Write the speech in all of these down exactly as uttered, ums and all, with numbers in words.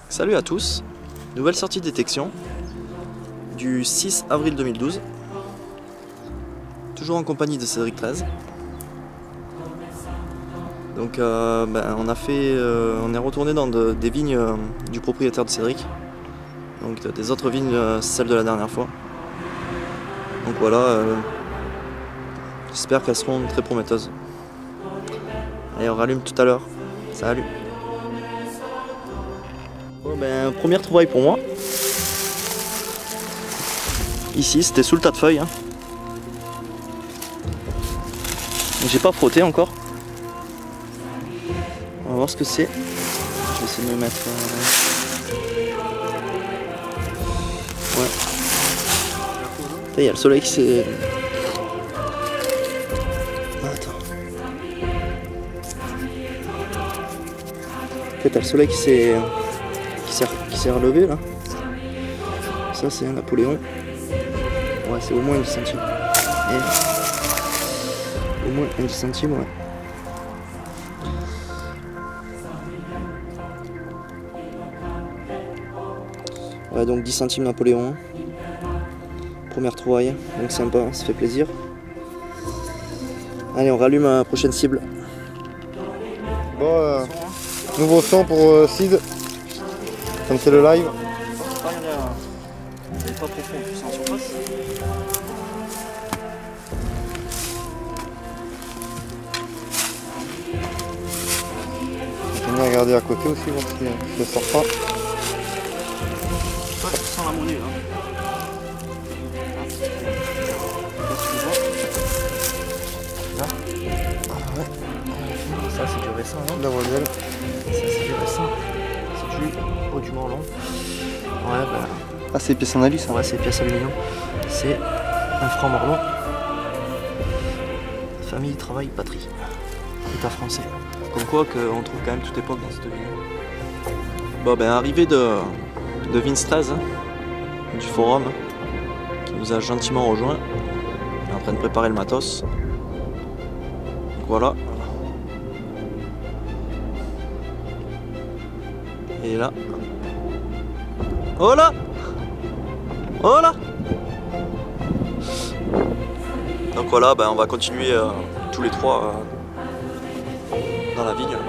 Salut à tous, nouvelle sortie de détection du six avril deux mille douze, toujours en compagnie de Cédric treize. Donc euh, ben, on a fait, euh, on est retourné dans de, des vignes euh, du propriétaire de Cédric, donc de, des autres vignes, euh, celles de la dernière fois. Donc voilà, euh, j'espère qu'elles seront très prometteuses. Allez, on rallume tout à l'heure. Salut. Bon, ben, première trouvaille pour moi. Ici, c'était sous le tas de feuilles. Hein. J'ai pas frotté encore. On va voir ce que c'est. Je vais essayer de me mettre. Euh... Ouais. Il y a le soleil qui s'est. En fait, t'as le soleil qui s'est qui s'est relevé là. Ça c'est un Napoléon. Ouais, c'est au moins un dix centimes. Et au moins un dix centimes, ouais. Ouais, donc dix centimes Napoléon. Première trouvaille, donc sympa, ça fait plaisir. Allez, on rallume la prochaine cible. Bon, euh, nouveau son pour euh, Sid, comme c'est le live. C'est pas profond, c'est en surface. J'aime bien regarder à côté aussi, voir si je ne sors pas. Toi, tu sens la monnaie là. Ça c'est du récent, non? La voiselle. Ça c'est du récent. C'est du haut du Morlon. Ouais, bah. Ah, c'est pièces en alu ça? Ouais, c'est pièces aluminium. C'est un franc Morlon. Famille, travail, patrie. État français. Comme quoi qu'on trouve quand même toute époque dans cette ville. Bon ben arrivée de, de Vince treize, hein, du forum, qui nous a gentiment rejoint. Il est en train de préparer le matos. Donc voilà. Et là. Oh là! Oh là! Donc voilà, ben on va continuer euh, tous les trois euh, dans la vigne.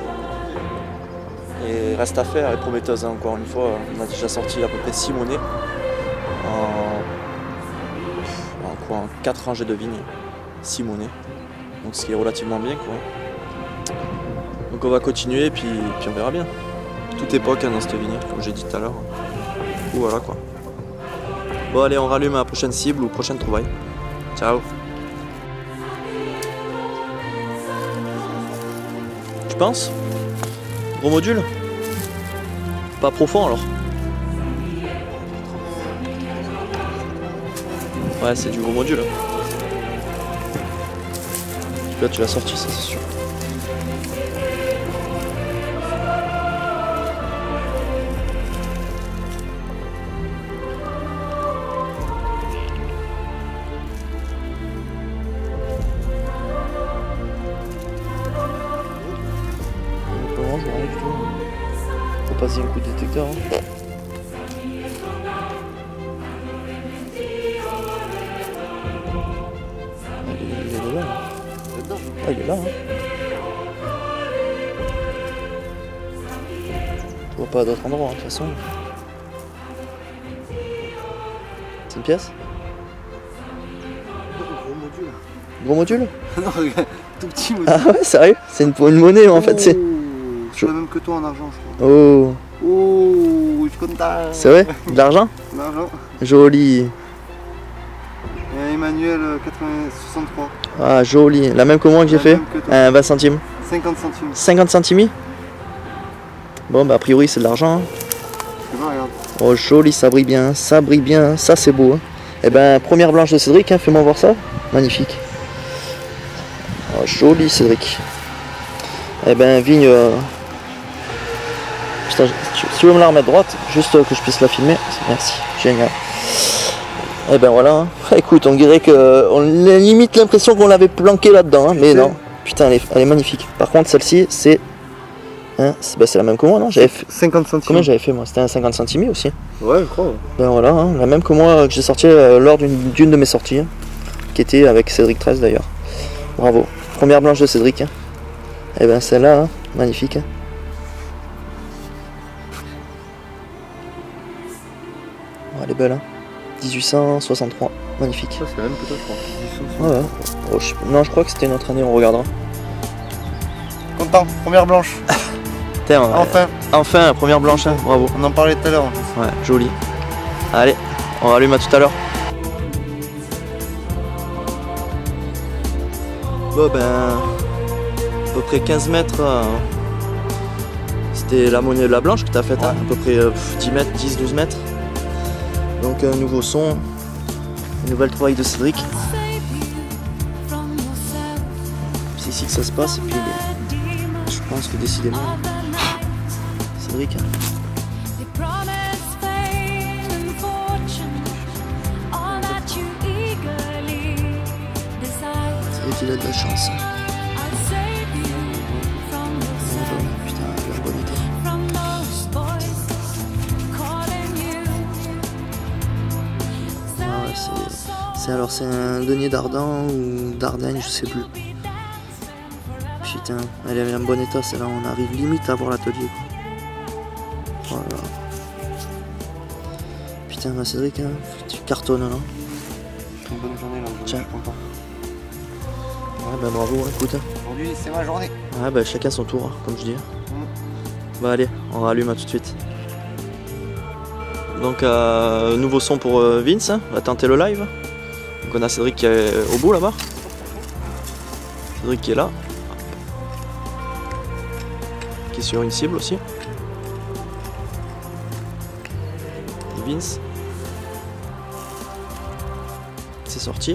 Et reste à faire, elle est prometteuse, hein, encore une fois. On a déjà sorti à peu près six monnaies en, en, quoi, en quatre rangées de vignes. six monnaies. Donc ce qui est relativement bien, quoi. Donc on va continuer, puis, puis on verra bien. Toute époque, hein, dans cette vigne, comme j'ai dit tout à l'heure. Du coup, voilà quoi. Bon allez, on rallume à la prochaine cible ou prochaine trouvaille. Ciao. Tu penses? Gros module? Pas profond alors? Ouais, c'est du gros module. Là tu l'as sorti, ça c'est sûr. Faut passer un coup de détecteur. Hein. Il est, il est là. Ah, il est là. Hein. Je vois pas à d'autres endroits, hein, de toute façon. C'est une pièce? Gros module. Gros module? Non, regarde, tout petit module. Ah ouais, sérieux? C'est une, une monnaie en fait. C'est je... la même que toi en argent, je crois. Oh. Oh, je suis content. C'est vrai? De l'argent? De l'argent. Joli. Et Emmanuel soixante-trois. Ah, joli. La même que moi que j'ai fait? Un vingt centimes. cinquante centimes. cinquante centimes? Bon, bah a priori c'est de l'argent. Hein. Tu vois, regarde. Oh, joli, ça brille bien, ça brille bien, ça c'est beau. Hein. Et ben, première blanche de Cédric, hein, fais-moi voir ça. Magnifique. Oh, joli Cédric. Et ben, vigne. Euh... Putain, tu, tu veux me la remettre droite, juste que je puisse la filmer. Merci, génial. Et ben voilà. Hein. Écoute, on dirait que. On a limite l'impression qu'on l'avait planqué là-dedans, hein, mais non. Putain, elle est, elle est magnifique. Par contre, celle-ci, c'est Hein, c'est bah, la même que moi, non? J'avais fait... cinquante centimes. Combien j'avais fait moi? C'était un cinquante centimes aussi. Ouais, je crois. Ouais. Ben voilà, hein, la même que moi que j'ai sorti euh, lors d'une de mes sorties, hein, qui était avec Cédric treize d'ailleurs. Bravo. Première blanche de Cédric. Hein. Et ben celle-là, hein, magnifique. Hein. Oh, elle est belle, hein. dix-huit cent soixante-trois, magnifique. Ça, c'est la même que toi, je crois. Ouais, ouais. Oh, je... Non, je crois que c'était une autre année, on regardera. Content, première blanche. Putain, ouais. Enfin. Enfin, première blanche, hein. Bravo. On en parlait tout à l'heure en plus. Ouais, joli. Allez, on rallume à tout à l'heure. Bon ben, à peu près quinze mètres, euh, c'était la monnaie de la blanche que tu as faite, ouais. Hein, à peu près euh, dix mètres, dix douze mètres. Donc un nouveau son, une nouvelle trouvaille de Cédric. C'est ici que ça se passe et puis je pense que décidément, Cédric. Hein. Il a de la chance. Putain, la bonne idée. Ah ouais, c'est alors c'est un denier d'Ardent ou d'Ardenne, je sais plus. Putain, elle est en bon état, c'est là on arrive limite à voir l'atelier. Voilà. Putain, bah Cédric, hein, tu cartonnes là. Une bonne journée là, je suis content. Ouais bah bravo, écoute. Aujourd'hui c'est ma journée. Ouais bah chacun son tour, hein, comme je dis. Mmh. Bah allez, on rallume à tout de suite. Donc euh, nouveau son pour euh, Vince, hein. On va tenter le live. Donc on a Cédric qui est au bout là-bas. Cédric qui est là. Qui est sur une cible aussi. Et Vince. C'est sorti.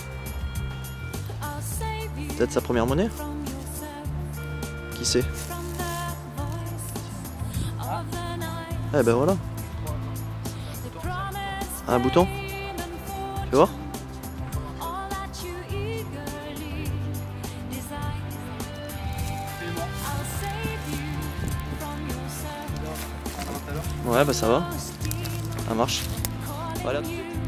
Peut-être sa première monnaie? Qui c'est? Eh ben voilà. Un bouton? Tu veux voir? Ouais bah ça va. Ça marche. Voilà.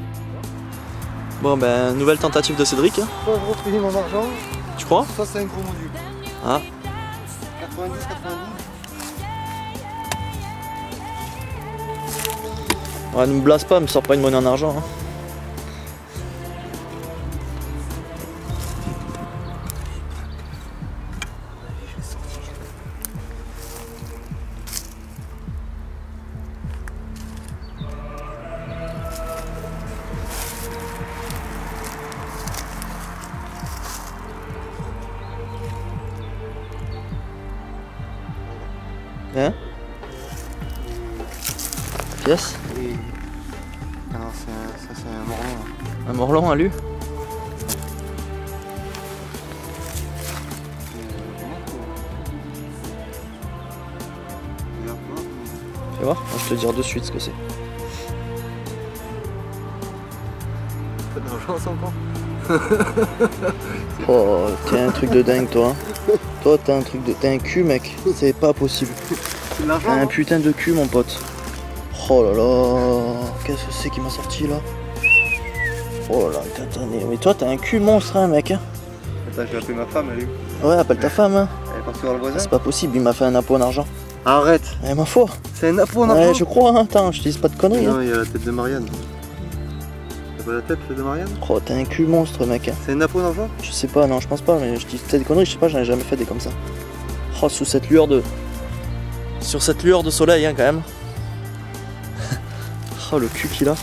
Bon ben nouvelle tentative de Cédric. Soit je retrouve mon argent. Tu crois? Soit c'est un gros module. Ah. quatre-vingt-dix quatre-vingt-douze. Ouais, ne me blase pas, me sors pas une monnaie en argent. Hein. Hein? Yes? Et... Ah non, ça c'est un morlon. Hein. Un morlon à lui? Tu vas voir? Je vais te dire de suite ce que c'est. Pas d'argent ça encore? Oh, t'es un truc de dingue toi. Toi t'es un truc de... T'es un cul mec, c'est pas possible. C'est de l'argent. Un putain de cul mon pote. Oh là là, qu'est-ce que c'est qui m'a sorti là? Oh là là, attends, mais toi t'as un cul monstre hein mec. Attends, je vais appeler ma femme, elle est où? Ouais, appelle ta femme hein. Elle est partie voir le voisin? C'est pas possible, il m'a fait un impôt en argent. Arrête! Eh ma foi! C'est un impôt en argent? Ouais, je crois, hein. Attends, je te dis pas de conneries. Non, hein. il y a la tête de Marianne. T'as pas la tête de Marianne? Oh, t'as un cul monstre mec. Hein. C'est un impôt en argent? Je sais pas, non, je pense pas, mais je dis peut-être des conneries, je sais pas, j'en ai jamais fait des comme ça. Oh, sous cette lueur de... Sur cette lueur de soleil, hein, quand même. Oh, le cul qu'il a.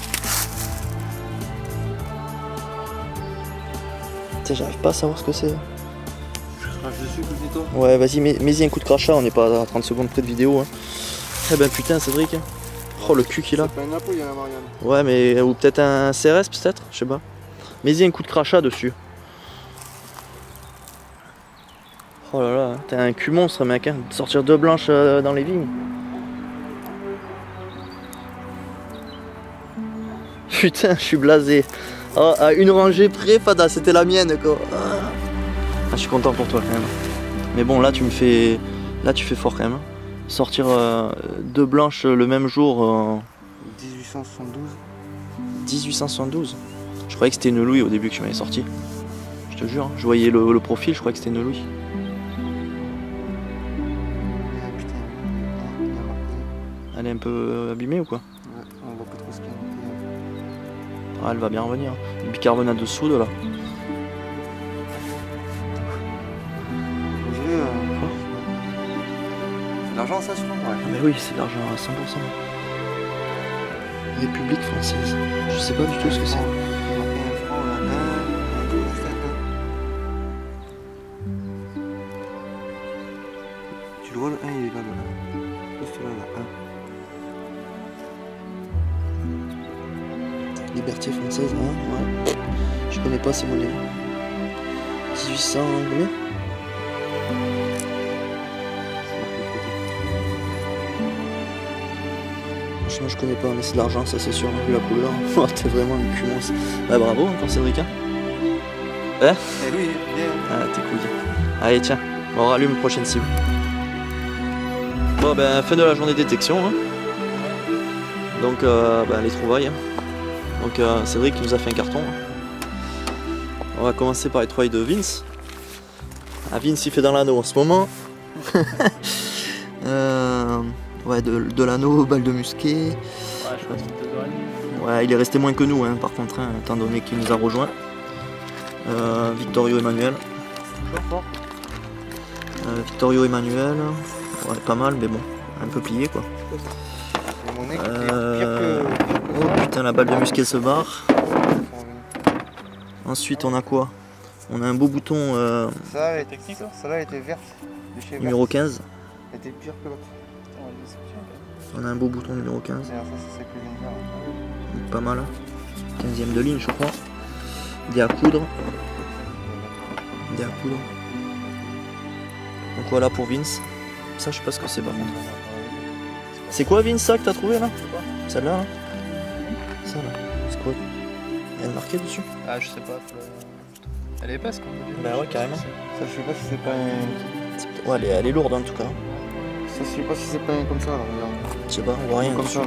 Tiens, j'arrive pas à savoir ce que c'est. Je crache dessus, petit-toi. Ouais, vas-y, mets-y un coup de crachat, on n'est pas à trente secondes près de vidéo. Hein. Eh ben putain, Cédric. Oh, le cul qu'il a. C'est pas un impôt, il y a la Marianne. Ouais, mais... Ou peut-être un C R S, peut-être, je sais pas. Mets-y un coup de crachat dessus. Oh là là, t'as un cul monstre mec, hein, de sortir deux blanches euh, dans les vignes. Putain, je suis blasé. Oh, à une rangée près, Fada, c'était la mienne quoi. Ah, je suis content pour toi quand même. Mais bon, là tu me fais... Là tu fais fort quand même. Sortir euh, deux blanches le même jour. Euh, dix-huit cent soixante-douze. dix-huit cent soixante-douze. Je croyais que c'était une Louis au début que tu m'avais sorti. Je te jure, je voyais le, le profil, je croyais que c'était une Louis. Ah, putain, ah, il y a marqué. Elle est un peu abîmée ou quoi? Ouais, on voit pas trop ce qu'il y a marqué. Ah, elle va bien revenir. Le bicarbonate de soude là. J'ai, euh, C'est de l'argent ça, sûrement? Ouais. Ah mais oui, c'est de l'argent à cent pour cent. République française. Je sais pas du tout ce que c'est. Tu le vois le un, il est là, le un. Juste là, le un. Liberté française, hein, ouais. Je connais pas ces monnaies. dix-huit cents combien? Franchement, je connais pas, mais c'est de l'argent, ça c'est sûr, vu la couleur. Oh, t'es vraiment une cumance. Bah bravo encore Cédric. Hein, hein? Eh oui, bien. Ah, t'es couilles. Allez, tiens, on rallume une prochaine cible. Bon, ben, fin de la journée de détection. Hein. Donc, euh, ben, les trouvailles. Hein. Donc, euh, Cédric qui nous a fait un carton. Hein. On va commencer par les trouvailles de Vince. Ah, Vince, il fait dans l'anneau en ce moment. euh, ouais, de, de l'anneau, balle de musquet. Ouais, je crois que c'est deux heures trente. Ouais, il est resté moins que nous, hein, par contre, hein, étant donné qu'il nous a rejoint. Euh, Victorio Emmanuel. Euh, Victorio Emmanuel. Ouais, pas mal, mais bon, un peu plié quoi. Mon nez qui Euh... est pire que, pire que Oh ça. putain, la balle de musquet se barre. Ensuite, on a quoi? On a un beau bouton euh, Ça, elle était, Technique, ça, là. celle-là, elle était verte. De chez numéro Vert. quinze. Elle était pire que l'autre. On va le laisser coucher, ok. On a un beau bouton numéro quinze. D'ailleurs, ça, c'est celle que je viens de faire. Donc, pas mal. quinzième de ligne, je crois. Des à coudre. Des à coudre. Donc voilà pour Vince. Ça, je sais pas ce que c'est par contre. C'est quoi Vince ça que t'as trouvé là? Celle-là là? Ça là? C'est quoi? Il y a une marquée dessus? Ah, je sais pas. faut le- Elle est épaisse quand même. Bah ouais, carrément. Ça, je sais pas si c'est pas un. C'est peut-être- Ouais, elle est, elle est lourde en tout cas. Ça, je sais pas si c'est pas un comme ça, là, regarde. Je sais pas, on voit rien Comme dessus. ça, là.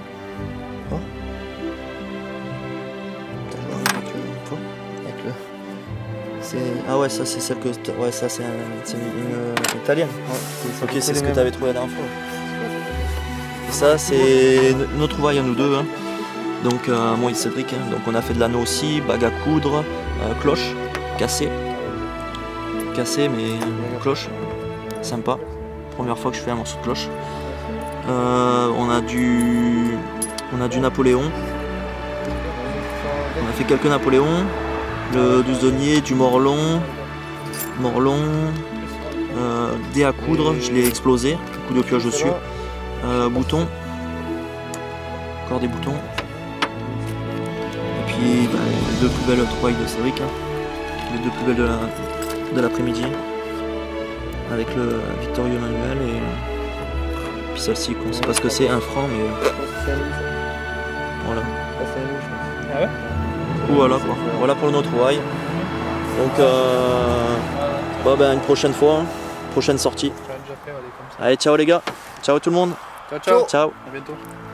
Putain, je vois rien avec le- quoi avec le- C'est- Ah ouais, ça c'est celle que... Ouais, ça c'est un... c'est une, une- une italienne. Ouais, c'est Ok, c'est c'est les ce que mêmes. tu avais trouvé la dernière fois. Et ça, c'est nos trouvailles à nous deux. Hein. Donc, euh, moi et Cédric. Hein. Donc, on a fait de l'anneau aussi, bague à coudre, euh, cloche, cassée. Cassée, mais euh, cloche. Sympa. Première fois que je fais un morceau de cloche. Euh, on a du. On a du Napoléon. On a fait quelques Napoléons. Le douze denier, du Morlon. Morlon. Euh, dé à coudre, je l'ai explosé. Coup de pioche dessus. Euh, boutons, encore des boutons, et puis bah, les deux plus belles trouvailles de Cédric, hein. Les deux plus belles de la de l'après-midi, avec le Victorio Emmanuel et puis celle-ci, on sait pas ce que c'est, un franc, mais Je pense que c'est un loup, ça. voilà. Ça, c'est un loup, je pense. Ah ouais? Voilà quoi. Voilà pour nos trouvailles. Donc euh, bah, ben, une prochaine fois, hein. Prochaine sortie. Tu l'as déjà fait, ouais, des comme ça. Allez, ciao les gars, ciao tout le monde, Ciao, ciao. ciao. À bientôt.